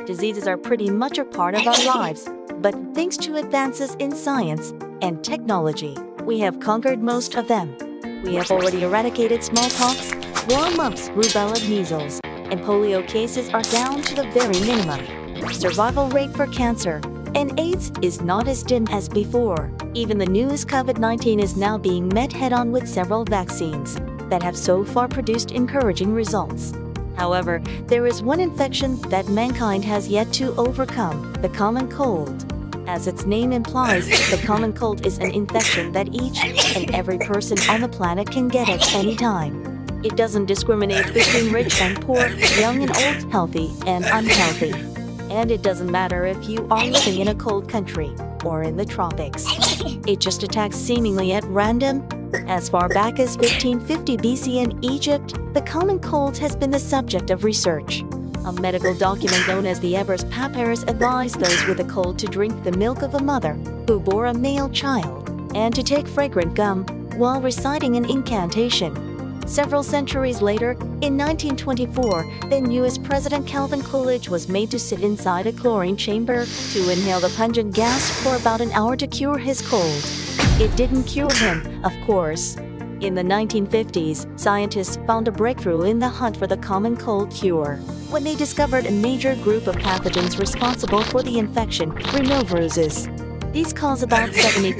Diseases are pretty much a part of our lives, but thanks to advances in science and technology, we have conquered most of them. We have already eradicated smallpox, while mumps, rubella, measles, and polio cases are down to the very minimum. Survival rate for cancer and AIDS is not as dim as before. Even the newest COVID-19 is now being met head-on with several vaccines that have so far produced encouraging results. However, there is one infection that mankind has yet to overcome: the common cold. As its name implies, the common cold is an infection that each and every person on the planet can get at any time. It doesn't discriminate between rich and poor, young and old, healthy and unhealthy. And it doesn't matter if you are living in a cold country or in the tropics. It just attacks seemingly at random. As far back as 1550 BC in Egypt, the common cold has been the subject of research. A medical document known as the Ebers Papyrus advised those with a cold to drink the milk of a mother who bore a male child and to take fragrant gum while reciting an incantation. Several centuries later, in 1924, then U.S. President Calvin Coolidge was made to sit inside a chlorine chamber to inhale the pungent gas for about an hour to cure his cold. It didn't cure him, of course. In the 1950s, scientists found a breakthrough in the hunt for the common cold cure when they discovered a major group of pathogens responsible for the infection, rhinoviruses. These cause about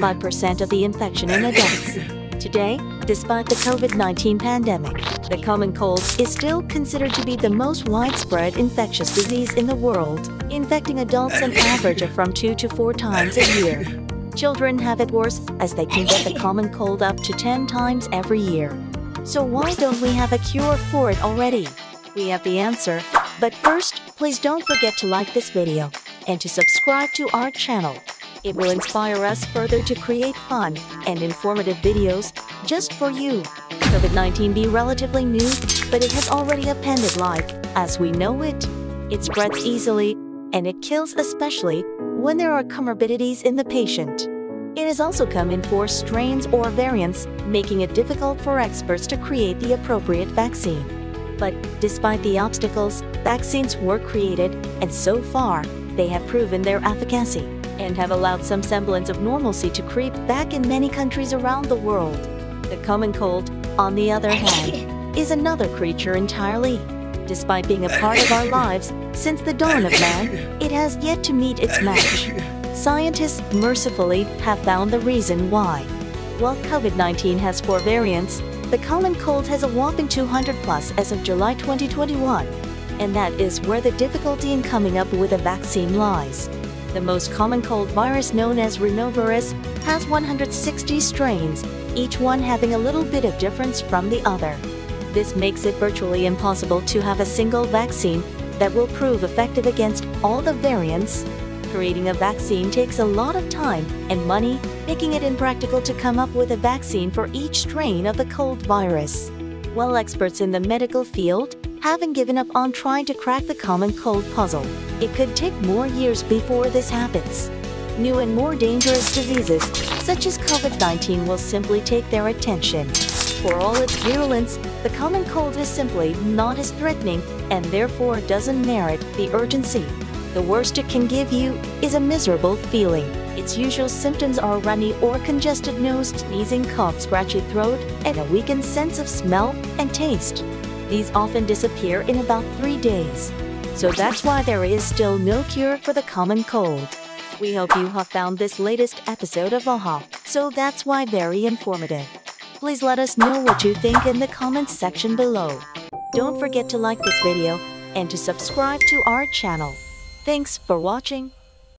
75% of the infection in adults. Today, despite the COVID-19 pandemic, the common cold is still considered to be the most widespread infectious disease in the world, infecting adults an average of from 2 to 4 times a year. Children have it worse, as they can get the common cold up to 10 times every year. So why don't we have a cure for it already? We have the answer, but first, please don't forget to like this video and to subscribe to our channel. It will inspire us further to create fun and informative videos just for you. COVID-19 be relatively new, but it has already upended life as we know it. It spreads easily, and it kills especially when there are comorbidities in the patient. It has also come in 4 strains or variants, making it difficult for experts to create the appropriate vaccine. But despite the obstacles, vaccines were created, and so far, they have proven their efficacy and have allowed some semblance of normalcy to creep back in many countries around the world. The common cold, on the other hand, is another creature entirely. Despite being a part of our lives since the dawn of man, it has yet to meet its match. Scientists mercifully have found the reason why. While COVID-19 has 4 variants, the common cold has a whopping 200 plus as of July 2021, and that is where the difficulty in coming up with a vaccine lies. The most common cold virus, known as rhinovirus, has 160 strains, each one having a little bit of difference from the other. This makes it virtually impossible to have a single vaccine that will prove effective against all the variants. Creating a vaccine takes a lot of time and money, making it impractical to come up with a vaccine for each strain of the cold virus. While experts in the medical field haven't given up on trying to crack the common cold puzzle, it could take more years before this happens. New and more dangerous diseases, such as COVID-19, will simply take their attention. For all its virulence, the common cold is simply not as threatening and therefore doesn't merit the urgency. The worst it can give you is a miserable feeling. Its usual symptoms are runny or congested nose, sneezing, cough, scratchy throat, and a weakened sense of smell and taste. These often disappear in about 3 days. So that's why there is still no cure for the common cold. We hope you have found this latest episode of AHA, so that's why very informative. Please let us know what you think in the comments section below. Don't forget to like this video and to subscribe to our channel. Thanks for watching.